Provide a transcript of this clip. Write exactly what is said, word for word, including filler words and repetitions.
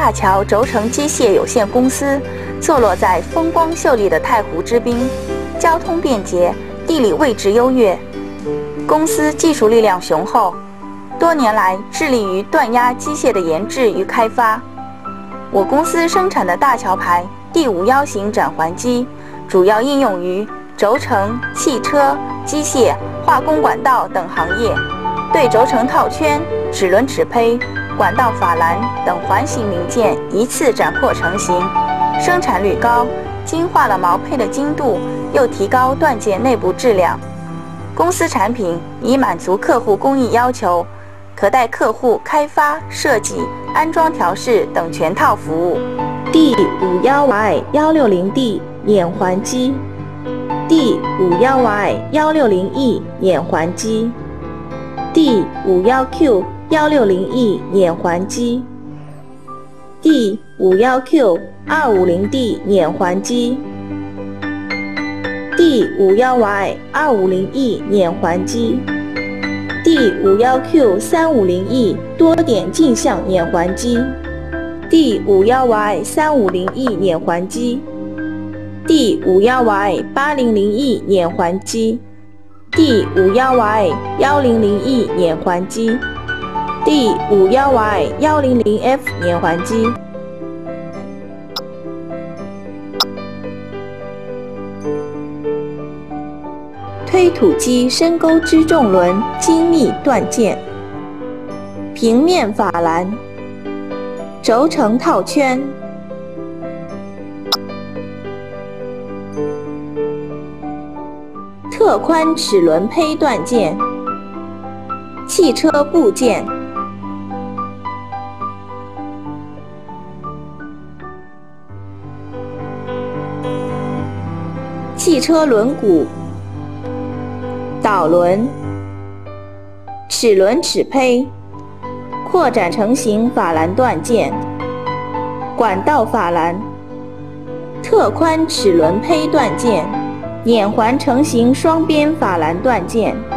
大桥轴承机械有限公司坐落在风光秀丽的太湖之滨，交通便捷，地理位置优越。公司技术力量雄厚，多年来致力于锻压机械的研制与开发。我公司生产的大桥牌第五幺型展环机，主要应用于轴承、汽车、机械、化工管道等行业，对轴承套圈、齿轮齿胚、管道法兰等环形零件一次斩破成型，生产率高，精化了毛坯的精度，又提高锻件内部质量。公司产品以满足客户工艺要求，可带客户开发、设计、安装调试等全套服务。 第五一 Y 一六零 D 捻环机，第五一 Y 一六零 E 捻环机，第五一 Q 一六零 E 捻环机，第五一 Q 二五零 D 捻环机，第五一 Y 二五零 E 捻环机，第五一 Q 三五零 E 多点镜像捻环机，第五一 Y 三五零 E 捻环机，第五一 Y 八零零 E 捻环机，第五一 Y 一零零 E 捻环机，第五一 Y 一零零 F 捻环机。推土机深沟支重轮精密锻件，平面法兰，轴承套圈，特宽齿轮胚锻件，汽车部件，汽车轮毂、导轮、齿轮齿胚、扩展成型法兰锻件、管道法兰、特宽齿轮胚锻件、捻环成型双边法兰锻件。